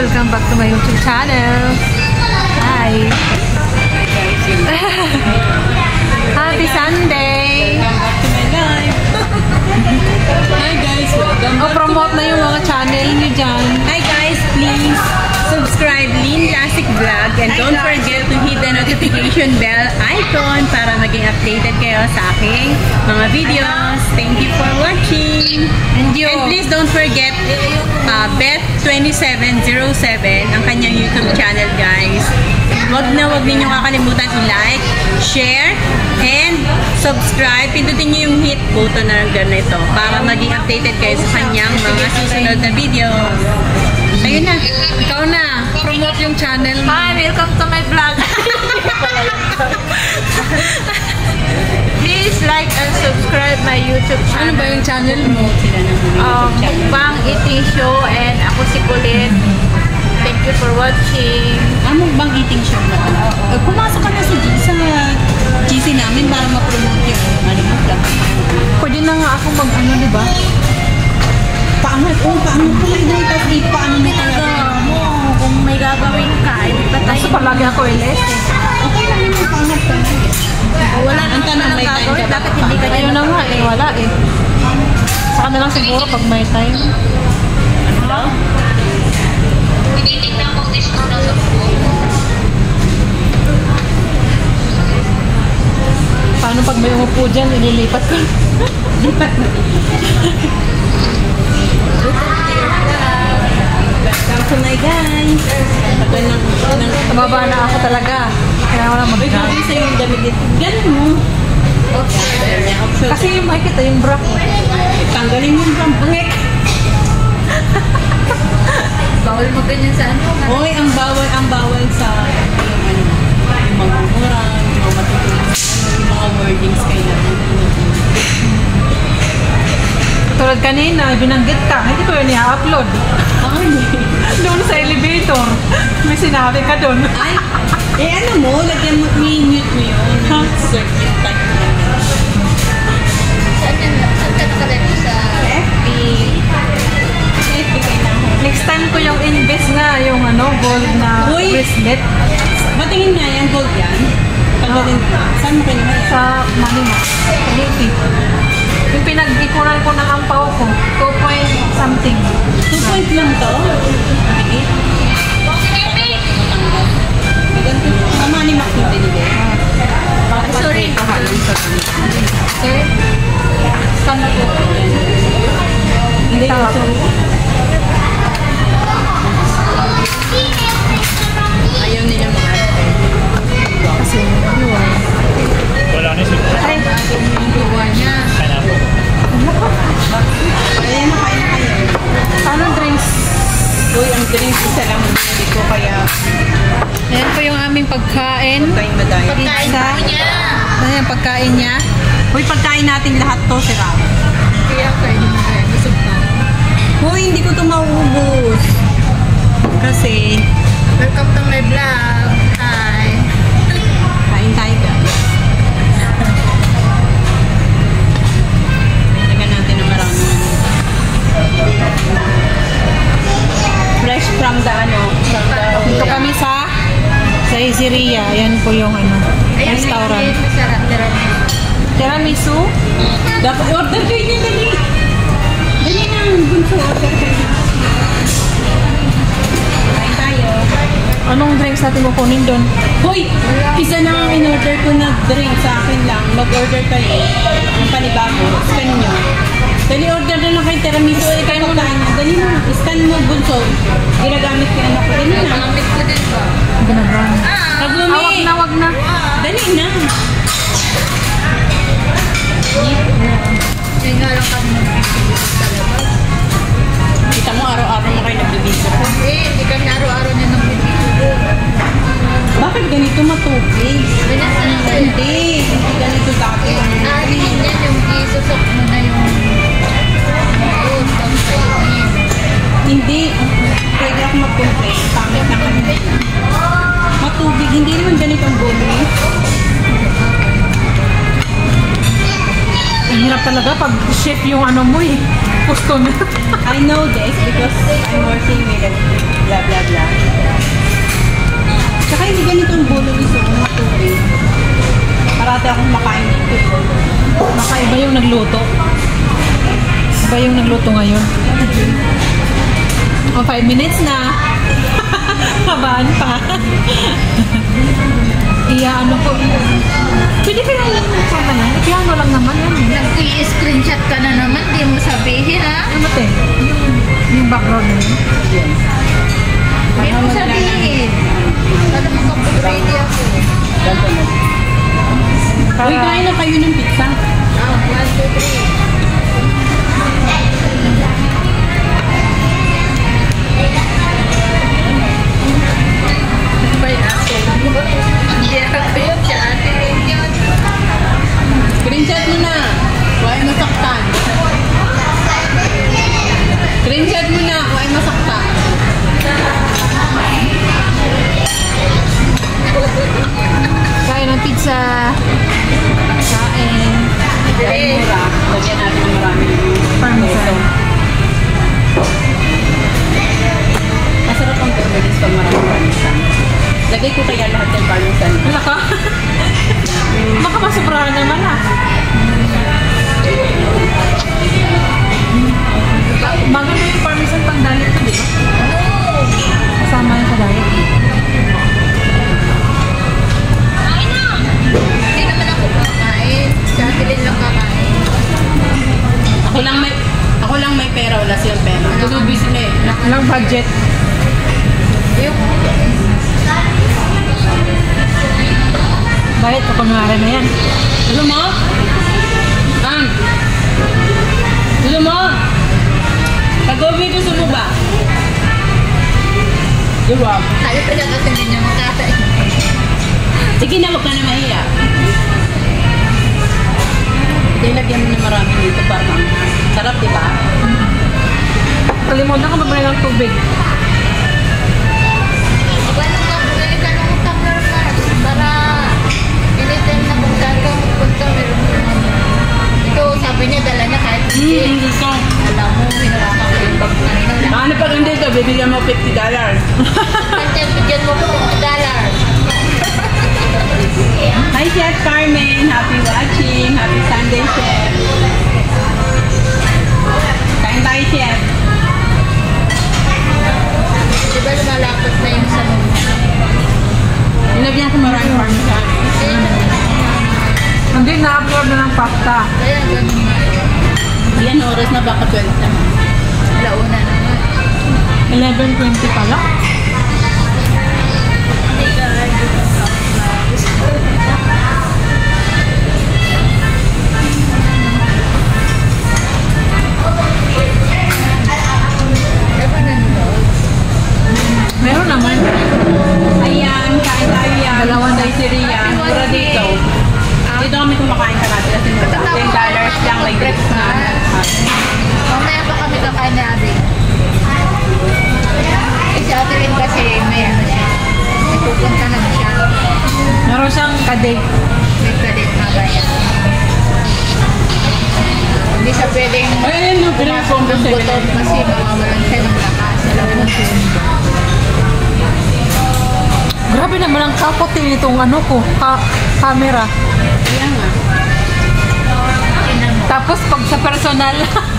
Welcome back to my YouTube channel. Hi! Happy Sunday! Welcome back to my life! Hi guys! Welcome back promote na yung mga channel niyo dyan. Hi guys! Please subscribe Lynn Classic Vlog and don't forget to hit the notification bell icon para maging updated kayo sa aking mga videos. Thank you for watching! And please don't forget Beth2707 ang kanyang YouTube channel, guys. Wag ninyong kakalimutan i-like, share, and subscribe. Pindutin nyo yung hit button na ganito para maging updated kayo sa kanyang mga susunod na videos. Ayun na. Ikaw na. Promote yung channel mo. Hi, welcome to my vlog. Please like and subscribe my YouTube channel. Ano ba yung channel mo? Mukbang Eating Show and ako si Colette. Thank you for watching. Mukbang Eating Show na. Pumasok ka na sa GC namin para ma-promote yung vlog. Pwede na nga ako mag-ano, di ba? Paangat ko lang dito. Tapos ipaano mo talaga mo. Kung may gagawin ka, ipatay. Kasi palagi ako ilis. Okay lang yung paangat ka na. Wala nang tanong may gagawin. Bakit hindi ka Ayun na nga eh. Wala eh. Saka na lang siguro pag may time. Ano daw? Tinitignan ko this na sa buong. Paano pag may umupo dyan, inilipat ko? Lipat na. Welcome to my guys. Tababa na ako talaga. Kaya wala Uy, mag-drag. gawin sa'yo yung damit dito. Ganun mo. Kasi yung makikita yung bra ko. Tanggalin mo yung pambek. Bawal mo ganyan sa ano. Hoy, ang bawal sa yung magmumurang, yung matutulog, yung mga wordings kailangan. Tulad kanina, binanggit ka. Hindi ko yun i-upload. Doon sa elevator. May sinabi ka doon. Ay, ano mo, lagyan mo, i-mute mo yun. Search yung type mo. Saan ka nakalagay sa FB. FB kailangan. Next time ko yung invest nga, yung gold na Uy! bracelet Batingin na yan, gold yan. Pagdating ko. Saan mo kinuha yan? sa Manila. Lipi. Yung pinag-ikunan ko ng ampaw ko, 2 point something. 2 point lang to? Maliit. Matanggal. Ganito. Tama ni Mac yung binili. Sorry. Sir? Saan ko? Hindi ko. Ayaw nila mag-arte. Kasi yun. Wala na siya. Ay, Yung buwan niya. Pineapple. Ayan na kayo. paano drinks? Uy, ang drinks isa lang hindi ko kaya Ayan po yung aming pagkain. tayong madaya. Pagkain Pizza. po niya. Ayan yung pagkain niya. Uy, pagkain natin lahat to, sira. Kaya kayo na busog na. Uy, hindi ko to mauubos. Kasi, Welcome to my vlog. Hi. kain tayo guys. Tagan natin ng maraming fresh from the Dito kami sa Ezeria. Ayan po yung restaurant. Sarap. Tiramisu. Dapat order kayo niya, dali. Dali na, bunso, order kayo. Kain tayo. Anong drinks natin kukunin doon? Hoy! Isa na ang in-order ko na drink sa akin lang. Mag-order kayo. Ang panibago. Scan nyo. Dali, order na lang kayo tiramisu. Scan mo na. Dali na. Scan mo, bunso. Ginagamit ko anak ko. Dali na. Gamit ko din ba? Ganagan. Naglumi. Wag na. Dali na. Yan nga lang kami nag-video sa labas. Kita mo, araw-araw mo kayo nagbibideo. Hindi kami araw-araw niya nag-video doon. Bakit ganito matubig? Hindi. Hindi ganito dati. Alihin yan yung isusok mo na yung yun, pang kainin. Hindi. Pwede ako mag-complain. Pangit na kami. Matubig. Hindi naman ganito ang bonus. Ang hirap talaga pag chef yung mo eh. Gusto na. I know this because I'm working with it. Bla bla bla. Tsaka hindi ganitong bolognese kung matubig. Parati akong makain dito. Nakaiba yung nagluto. Iba yung nagluto ngayon. O, 5 minutes na. Habaan pa. Ano po. Pwede ka lang yung piano lang naman yan. Nag-i-screenshot ka na naman, di mo sabihin ha? Ano te? Yung background na yun. Yes. Di mo sabihin. Para makapag-ready ako. Ganto na. Uy, kain na kayo ng pizza. 1, 2, 3. May ako. Hindi ako yun siya. Screenshot mo na. Huwag masaktan. Screenshot mo na. Huwag masaktan. Kain ng pizza. Kain. Ay, mura. Lagyan natin ng marami. Parmesan. Masarap ang bolognese pag marami parmesan. Lagay ko kaya lahat ng parmesan. Wala ka? Baka masobrahan naman ah. Maganda yung parmesan pang dalit ko, di ba? Kasama yung sa dalit. Hindi naman ako kakain. Sa atin lang kakain. Ako lang may pera, wala silang pera. Tulubi sila eh. Walang budget. Yung Bakit ko kunwari na yan? Gusto mo? Gusto mo? Pag-uwi gusto mo ba? Diba? tayo pa lang kasi hindi niya makakain. Sige na, huwag ka na mahiya. Lagyan mo na marami dito para manghang. Sarap, diba? Kalimutan ka babalik ng tubig. Iba nung bumili ka ng tumbler para anytime na kung gagawin magpunta meron mo naman. Ito sabi niya dala niya kahit hindi. Gusto. Alam mo, hinawakan ko yung bag na yun. Ano pag hindi ito, bibigyan mo $50. Kasi bigyan mo ko $50. Hi, Chef Carmen. Happy watching. Happy Sunday, Chef. Kain tayo, Chef. Diba lumalapot na yung sa Nilagyan ko maraming parmesan. Hindi na-upload na ng pasta. kaya ganun nga. Yan, oras na baka 12 naman. Launa naman. 11:20 pala. Meron naman. Ayan, kain tayo yan. Dalawang Daiseria. Mura dito. Dito kami kumakain ka natin kasi mura. $10 lang, may drinks na. Mamaya pa kami kakain na Abi. Si Ate Lynn kasi may ano siya. May pupunta na siya. Meron siyang kadate. May credit na bayan. Hindi siya pwedeng Ayan, no, pumasok ng button kasi mawawalan siya ng lakas. Alam mo Grabe naman ang kapotin nitong ano ko, camera. Ayan nga. Tapos pag sa personal,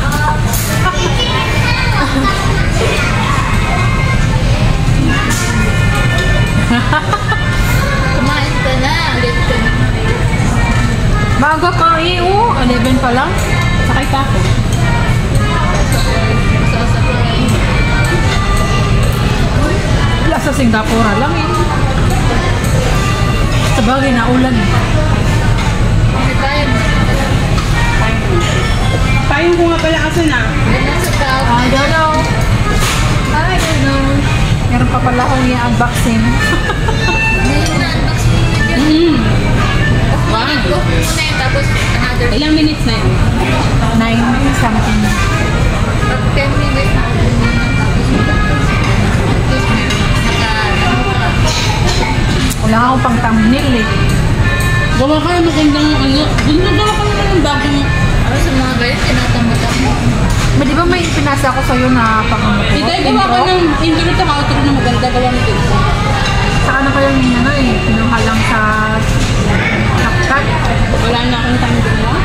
kumain ka na. Late ka na. maaga ka 11 pa lang. Sakay pa ako. Masasakay. Wala sa Singapore lang eh. Sa bagay na ulan. May bayan na. Payong ko nga pala kasi na. Yan nasa tao. I don't know. I don't know. Meron pa pala akong i-unboxing. Ngayon na-unbox mo na dyan. Wow. Go muna yun, tapos another Ilang minutes na yun? 9 something. 10 minutes na ako muna, tapos at least meron Wala akong pang thumbnail eh. Gawa ka magandang ano. Gawa ka naman ng bagong Para sa mga ganyan, tinatamad ako. Di ba may pinasa ko sa'yo na pang-ano? Ito, gawa ko ng intro at outro na maganda gawa mo dito. Sa ano pa yung ano eh, pinuha lang sa CapCut. Wala na akong time din mo.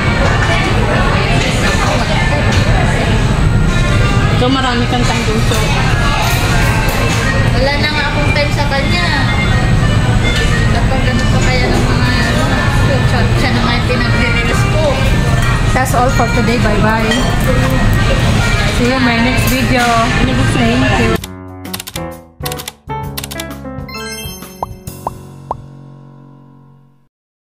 So marami kang time din. So, Wala na nga akong time sa kanya. Kapag ganun pa kaya ng mga siya na nga yung pinag-release ko. That's all for today. Bye-bye. See you in my next video. Thank you.